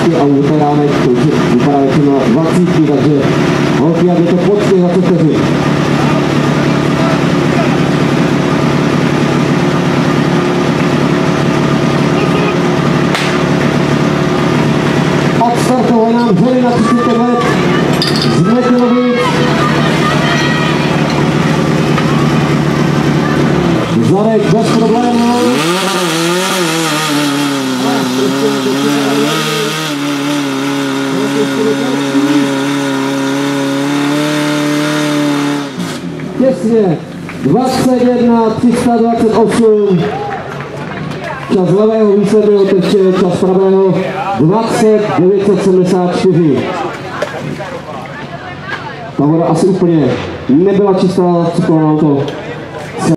a u veteránek to už vypadá jako na 20, takže holky, jak je to počkej za 20 vteřin. Odstartoval nám Žely na 35 let z Nedělovic. Zadek bez problémů. Těsně 21:328. Čas levého výsledného teče, čas pravého 20:974. Ta voda asi úplně nebyla čistá, cukla nám to